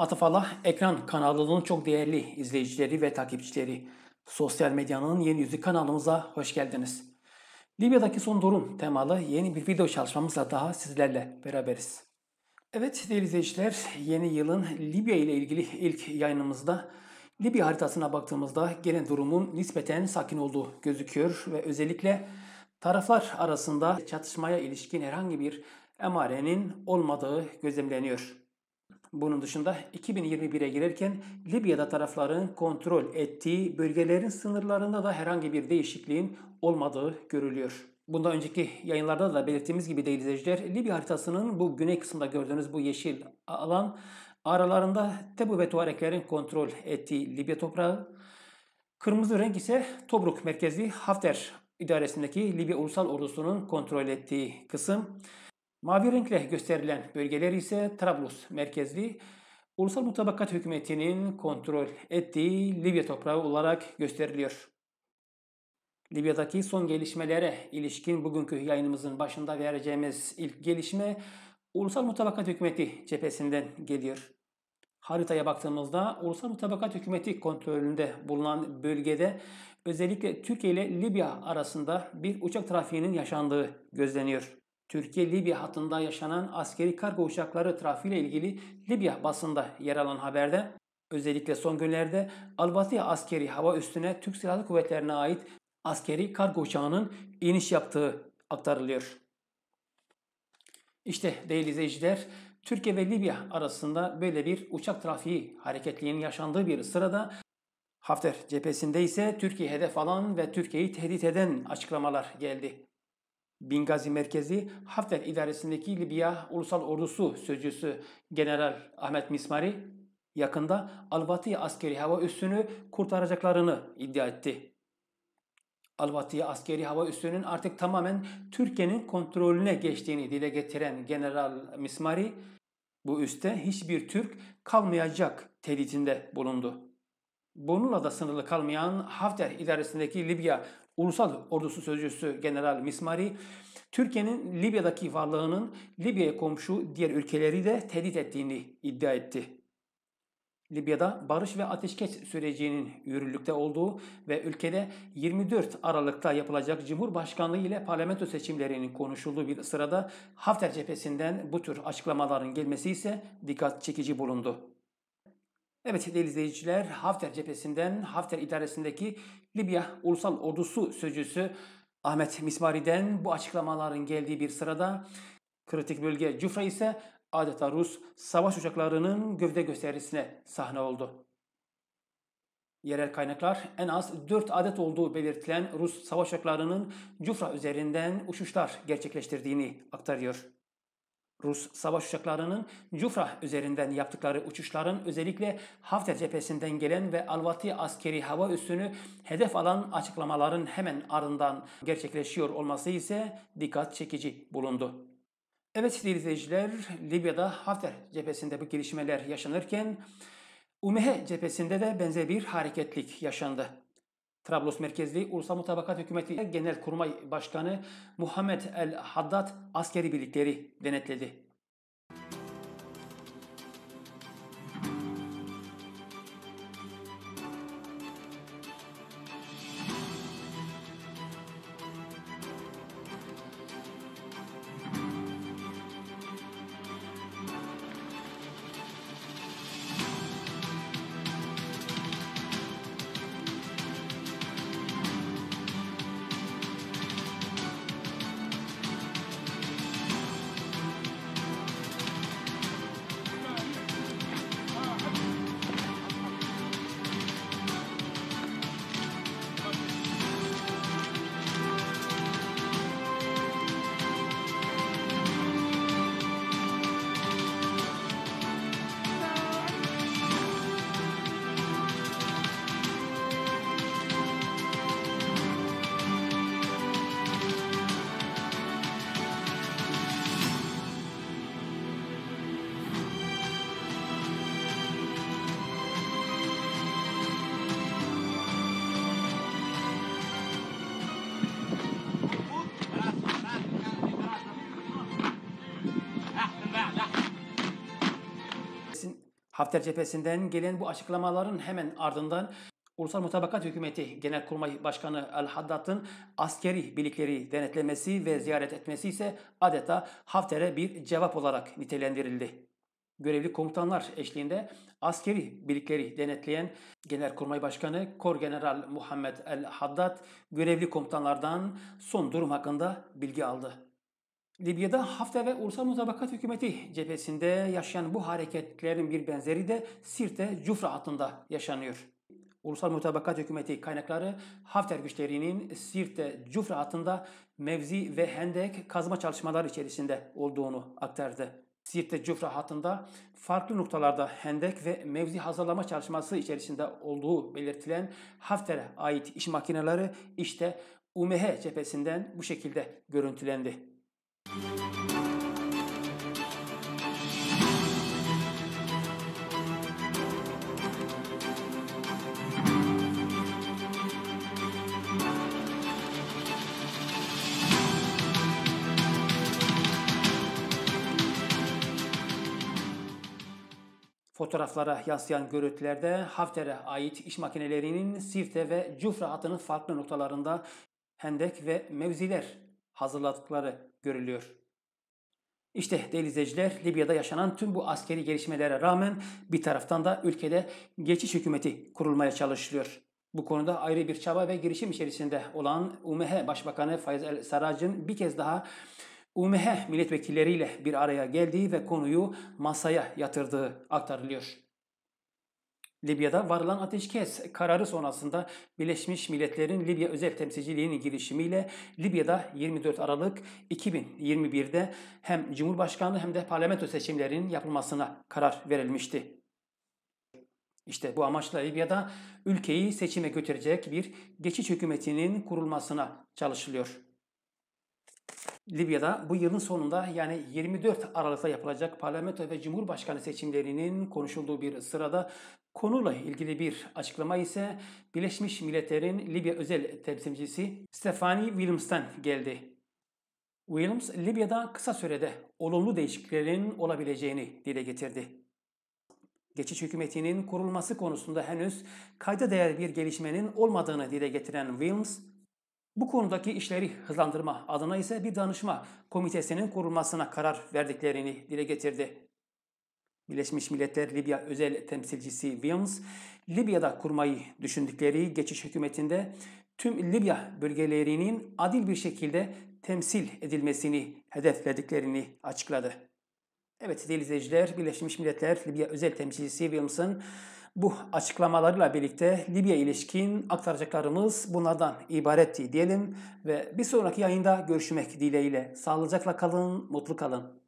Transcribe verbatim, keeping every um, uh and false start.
Atıf Allah Ekran kanalının çok değerli izleyicileri ve takipçileri. Sosyal medyanın yeni yüzü kanalımıza hoş geldiniz. Libya'daki son durum temalı yeni bir video çalışmamızla daha sizlerle beraberiz. Evet değerli izleyiciler, yeni yılın Libya ile ilgili ilk yayınımızda Libya haritasına baktığımızda gelen durumun nispeten sakin olduğu gözüküyor ve özellikle taraflar arasında çatışmaya ilişkin herhangi bir emarenin olmadığı gözlemleniyor. Bunun dışında iki bin yirmi bire girerken Libya'da tarafların kontrol ettiği bölgelerin sınırlarında da herhangi bir değişikliğin olmadığı görülüyor. Bundan önceki yayınlarda da belirttiğimiz gibi değerli izleyiciler, Libya haritasının bu güney kısmında gördüğünüz bu yeşil alan aralarında Tebu ve Tuareklerin kontrol ettiği Libya toprağı, kırmızı renk ise Tobruk merkezli Hafter idaresindeki Libya Ulusal Ordusu'nun kontrol ettiği kısım. Mavi renkle gösterilen bölgeler ise Trablus merkezli Ulusal Mutabakat Hükümeti'nin kontrol ettiği Libya toprağı olarak gösteriliyor. Libya'daki son gelişmelere ilişkin bugünkü yayınımızın başında vereceğimiz ilk gelişme Ulusal Mutabakat Hükümeti cephesinden geliyor. Haritaya baktığımızda Ulusal Mutabakat Hükümeti kontrolünde bulunan bölgede özellikle Türkiye ile Libya arasında bir uçak trafiğinin yaşandığı gözleniyor. Türkiye-Libya hattında yaşanan askeri kargo uçakları trafiğiyle ilgili Libya basında yer alan haberde özellikle son günlerde Al-Batiya askeri hava üssüne Türk Silahlı Kuvvetleri'ne ait askeri kargo uçağının iniş yaptığı aktarılıyor. İşte değerli izleyiciler, Türkiye ve Libya arasında böyle bir uçak trafiği hareketliğinin yaşandığı bir sırada Hafter cephesinde ise Türkiye hedef alan ve Türkiye'yi tehdit eden açıklamalar geldi. Bingazi merkezi Hafter idaresindeki Libya Ulusal Ordusu sözcüsü General Ahmet Mismari yakında Al-Batiya askeri hava üssünü kurtaracaklarını iddia etti. Al-Batiya askeri hava üssünün artık tamamen Türkiye'nin kontrolüne geçtiğini dile getiren General Mismari, bu üste hiçbir Türk kalmayacak tehditinde bulundu. Bununla da sınırlı kalmayan Hafter idaresindeki Libya Ulusal Ordusu sözcüsü General Mismari, Türkiye'nin Libya'daki varlığının Libya'ya komşu diğer ülkeleri de tehdit ettiğini iddia etti. Libya'da barış ve ateşkes sürecinin yürürlükte olduğu ve ülkede yirmi dört Aralık'ta yapılacak Cumhurbaşkanlığı ile parlamento seçimlerinin konuşulduğu bir sırada Hafter cephesinden bu tür açıklamaların gelmesi ise dikkat çekici bulundu. Evet değerli izleyiciler, Hafter cephesinden Hafter idaresindeki Libya Ulusal Ordusu sözcüsü Ahmet Mismari'den bu açıklamaların geldiği bir sırada kritik bölge Cufra ise adeta Rus savaş uçaklarının gövde gösterisine sahne oldu. Yerel kaynaklar en az dört adet olduğu belirtilen Rus savaş uçaklarının Cufra üzerinden uçuşlar gerçekleştirdiğini aktarıyor. Rus savaş uçaklarının Cufra üzerinden yaptıkları uçuşların özellikle Hafter cephesinden gelen ve Al-Batiya askeri hava üssünü hedef alan açıklamaların hemen ardından gerçekleşiyor olması ise dikkat çekici bulundu. Evet değerli izleyiciler, Libya'da Hafter cephesinde bu gelişmeler yaşanırken U M H cephesinde de benzer bir hareketlik yaşandı. Trablus merkezli Ulusal Mutabakat Hükümeti Genelkurmay Başkanı Muhammed el-Haddad askeri birlikleri denetledi. Hafter cephesinden gelen bu açıklamaların hemen ardından Ulusal Mutabakat Hükümeti Genelkurmay Başkanı El-Haddad'ın askeri birlikleri denetlemesi ve ziyaret etmesi ise adeta Hafter'e bir cevap olarak nitelendirildi. Görevli komutanlar eşliğinde askeri birlikleri denetleyen Genelkurmay Başkanı Korgeneral Muhammed El-Haddad görevli komutanlardan son durum hakkında bilgi aldı. Libya'da Hafter ve Ulusal Mutabakat Hükümeti cephesinde yaşayan bu hareketlerin bir benzeri de Sirte Cufra hattında yaşanıyor. Ulusal Mutabakat Hükümeti kaynakları Hafter güçlerinin Sirte Cufra hattında mevzi ve hendek kazma çalışmaları içerisinde olduğunu aktardı. Sirte Cufra hattında farklı noktalarda hendek ve mevzi hazırlama çalışması içerisinde olduğu belirtilen Hafter'e ait iş makineleri işte U M H cephesinden bu şekilde görüntülendi. Fotoğraflara yansıyan görüntülerde Hafter'e ait iş makinelerinin Sirte ve Cufra hattının farklı noktalarında hendek ve mevziler hazırladıkları görülüyor. İşte değerli izleyiciler, Libya'da yaşanan tüm bu askeri gelişmelere rağmen bir taraftan da ülkede geçiş hükümeti kurulmaya çalışılıyor. Bu konuda ayrı bir çaba ve girişim içerisinde olan U M H Başbakanı Fayez El-Sarrac'ın bir kez daha U M H milletvekilleriyle bir araya geldiği ve konuyu masaya yatırdığı aktarılıyor. Libya'da varılan ateşkes kararı sonrasında Birleşmiş Milletler'in Libya özel temsilciliğinin girişimiyle Libya'da yirmi dört Aralık iki bin yirmi bir'de hem Cumhurbaşkanlığı hem de parlamento seçimlerinin yapılmasına karar verilmişti. İşte bu amaçla Libya'da ülkeyi seçime götürecek bir geçiş hükümetinin kurulmasına çalışılıyor. Libya'da bu yılın sonunda yani yirmi dört Aralık'ta yapılacak parlamento ve cumhurbaşkanı seçimlerinin konuşulduğu bir sırada konuyla ilgili bir açıklama ise Birleşmiş Milletler'in Libya özel temsilcisi Stephanie Williams'tan geldi. Williams, Libya'da kısa sürede olumlu değişikliklerin olabileceğini dile getirdi. Geçiş hükümetinin kurulması konusunda henüz kayda değer bir gelişmenin olmadığını dile getiren Williams, bu konudaki işleri hızlandırma adına ise bir danışma komitesinin kurulmasına karar verdiklerini dile getirdi. Birleşmiş Milletler Libya özel temsilcisi Williams, Libya'da kurmayı düşündükleri geçiş hükümetinde tüm Libya bölgelerinin adil bir şekilde temsil edilmesini hedeflediklerini açıkladı. Evet değerli izleyiciler, Birleşmiş Milletler Libya özel temsilcisi Williams'ın bu açıklamalarıyla birlikte Libya ilişkin aktaracaklarımız bunlardan ibaretti diyelim ve bir sonraki yayında görüşmek dileğiyle. Sağlıcakla kalın, mutlu kalın.